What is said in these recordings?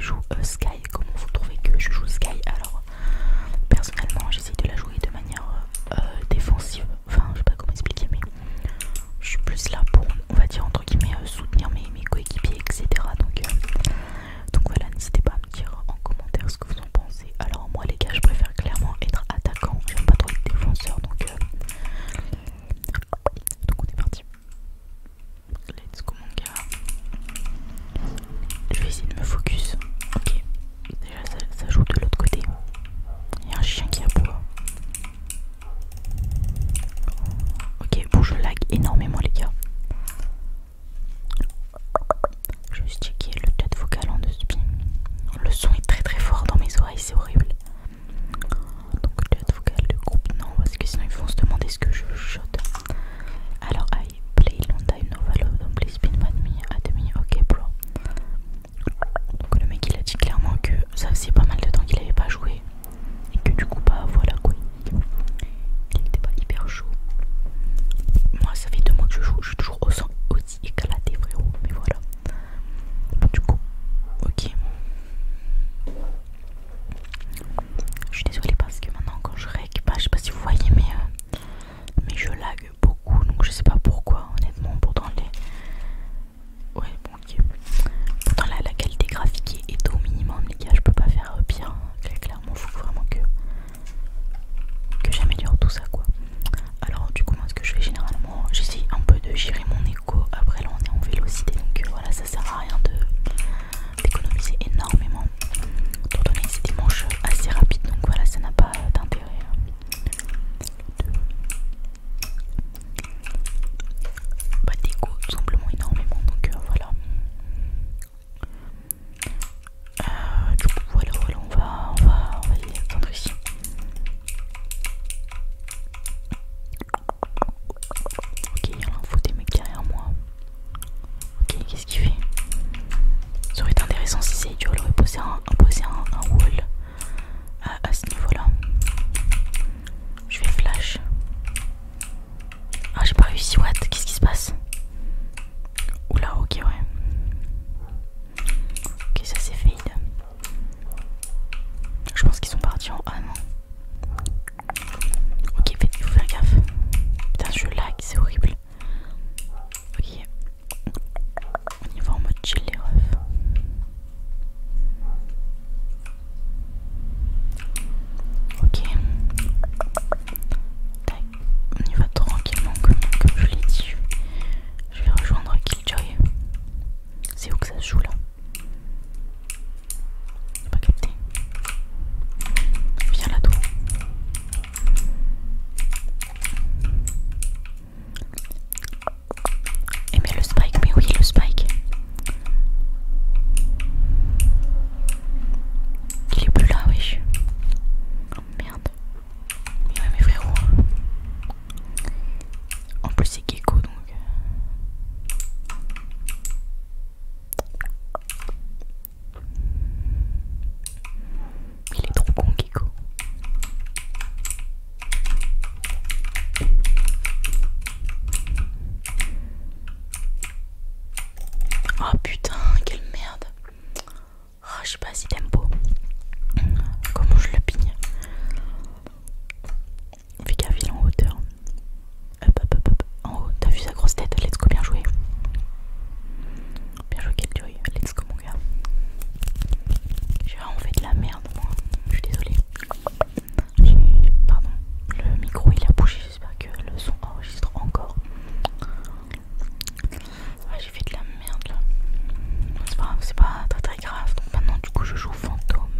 joue Sky. Comment vous trouvez que je joue Sky? Alors personnellement j'essaye de la jouer de manière défensive, enfin je sais pas comment expliquer, mais je suis plus là pour, on va dire entre guillemets, soutenir mes coéquipiers, etc. Donc voilà, n'hésitez pas à me dire en commentaire ce que vous en pensez. Alors moi les gars, je préfère clairement être attaquant, j'aime pas trop être défenseur, donc on est parti. Let's go mon gars. Je vais essayer de me focus. Ok, déjà ça joue de l'autre côté. Il y a un chien qui aboie. Ok, bon je lag énormément les gars. Je vais juste checker le chat vocal en dessous. Le son est très très fort dans mes oreilles, c'est horrible. Donc le chat vocal de groupe non, parce que sinon ils vont se demander ce que je chuchote. Alors I play long time no follow, don't play spin by me at me, ok bro. Donc le mec il a dit clairement que ça faisait pas mal de temps qu'il avait pas joué. Et que du coup bah voilà quoi. Il était pas hyper chaud. Moi ça fait 2 mois que je joue, je suis toujours aussi éclaté frérot, mais voilà. Du coup, ok. Je suis désolée parce que maintenant quand je rec, bah, je sais pas si vous voyez mais je lag beaucoup, donc je sais pas pourquoi honnêtement. Pourtant ouais bon ok. Pourtant la qualité graphique est au minimum les gars, je peux pas faire pire. Clairement faut vraiment que j'améliore tout ça quoi. Alors du coup moi ce que je fais généralement, j'essaye un peu de gérer mon écho. Après là on est en vélocité, donc voilà, ça sert à rien d'économiser énormément, étant donné que c'est des manches assez rapides, donc voilà, ça n'a pas d'intérêt d'écho tout simplement énormément, donc voilà. Du coup voilà, on va y attendre ici. Ok, il y a l'info des mecs derrière moi. Ok, qu'est-ce qu'il fait? Ça aurait été intéressant si c'est idiot, il aurait posé un wall à ce niveau là. Je vais flash. Ah j'ai pas réussi, what? Qu'est-ce qui se passe? Oula, ok ouais. Ok, ça c'est fade. Je pense qu'ils sont partis en A, non? Ok, il faut faire gaffe. Putain, je lag, c'est horrible. Ok. On y va en mode chill les refs. Ok. Tac. On y va tranquillement comme je l'ai dit. Je vais rejoindre Killjoy. C'est où que ça se joue là? J'ai pas capté. Viens là-dessous. Et mais le spike, mais oui le spike. Il est plus là, wesh. Oh merde. Mais ouais mais frérot. En plus c'est Gecko donc. Il est trop con Gecko. Oh putain, quelle merde. Oh, je sais pas si tempo. Comment je le pigne? Fais gaffe, il est en hauteur. Hop. En haut, t'as vu sa grosse tête? Let's go, bien joué. Bien joué, Killjoy. Let's go, mon gars. J'ai vraiment fait de la merde, moi. Je suis désolée. Pardon. Le micro, il a bougé. J'espère que le son enregistre encore. Ah, j'ai fait de la merde là. C'est pas très grave. Donc maintenant, du coup, je joue fantôme.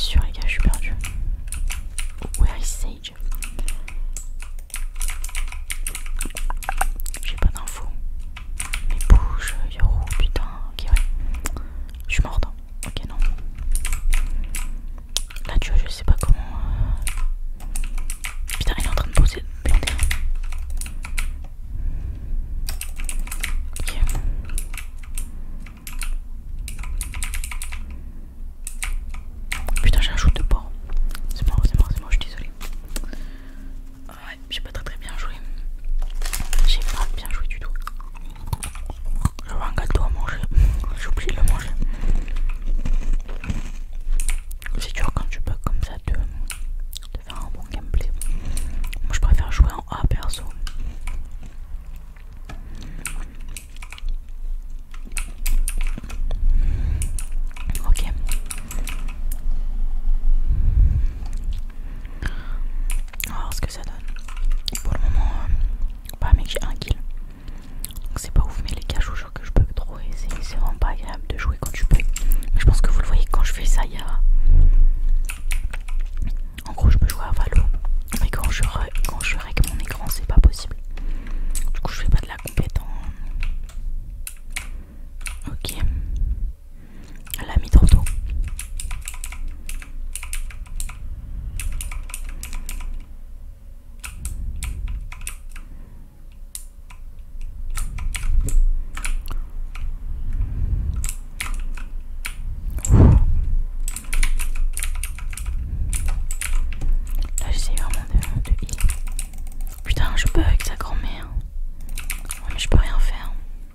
sûr les gars, je suis perdu. Where is Sage? J'ai pas d'infos. Mais bouge, Yoro, putain. Ok, ouais. Je suis morte. Hein. Ok, non. Là, tu vois, je sais pas comment. Putain, il est en train de poser. Planter. Ok. Putain, j'ai un shoot de porc. C'est mort, je suis désolée. Ouais, j'ai pas très bien joué. J'ai pas bien joué du tout. J'avais un gâteau à manger. J'ai oublié de le manger. C'est dur quand tu bugs comme ça de faire un bon gameplay. Moi je préfère jouer en A perso. Ok. On va voir ce que ça donne. Pour le moment, bah mec j'ai un kill. Donc c'est pas ouf mais les gars je vous jure que je bug trop et c'est vraiment pas agréable de jouer quand tu bugs. Mais je pense que vous le voyez quand je fais ça, il y a... En gros je peux jouer à Valo. Mais quand je règle mon écran c'est pas possible. Du coup je fais pas de la compète en... Ok. Elle a mis trop tôt. Là j'essaie vraiment de heal. Putain je bug sa grand-mère. Ouais, mais je peux rien faire.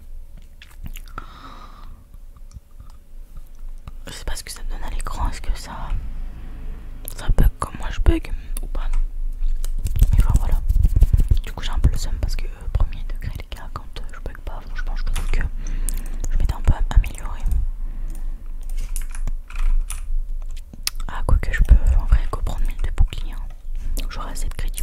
Je sais pas ce que ça donne à l'écran. Est-ce que ça bug comme moi je bug ou pas? Mais enfin voilà. Du coup j'ai un peu le seum parce que premier degré les gars, quand je bug pas, franchement je trouve que je m'étais un peu amélioré. Ah quoique je peux en vrai reprendre 1000 de bouclier. Hein. J'aurai assez de crédit